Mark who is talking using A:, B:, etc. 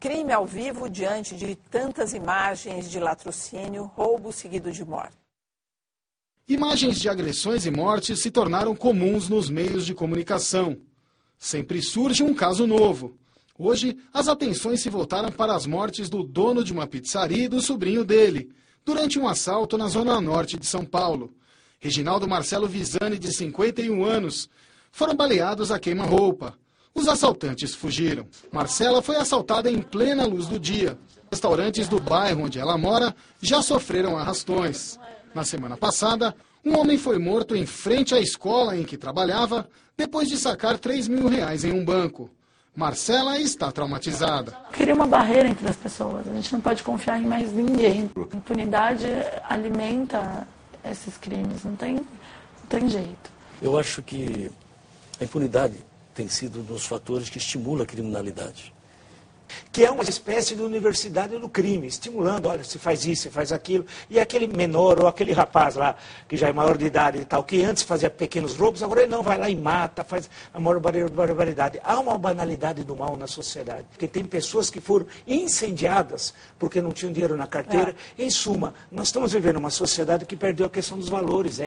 A: Crime ao vivo diante de tantas imagens de latrocínio, roubo seguido de morte.
B: Imagens de agressões e mortes se tornaram comuns nos meios de comunicação. Sempre surge um caso novo. Hoje, as atenções se voltaram para as mortes do dono de uma pizzaria e do sobrinho dele, durante um assalto na zona norte de São Paulo. Reginaldo Marcelo Visani, de 51 anos, foram baleados a queima-roupa. Os assaltantes fugiram. Marcela foi assaltada em plena luz do dia. Restaurantes do bairro onde ela mora já sofreram arrastões. Na semana passada, um homem foi morto em frente à escola em que trabalhava, depois de sacar R$3 mil em um banco. Marcela está traumatizada.
C: Cria uma barreira entre as pessoas. A gente não pode confiar em mais ninguém. A impunidade alimenta esses crimes. Não tem jeito.
D: Eu acho que a impunidade tem sido um dos fatores que estimula a criminalidade.
E: Que é uma espécie de universidade do crime, estimulando, olha, se faz isso, se faz aquilo. E aquele menor ou aquele rapaz lá, que já é maior de idade e tal, que antes fazia pequenos roubos, agora ele não vai lá e mata, faz a maior barbaridade. Há uma banalidade do mal na sociedade, porque tem pessoas que foram incendiadas porque não tinham dinheiro na carteira. Em suma, nós estamos vivendo uma sociedade que perdeu a questão dos valores.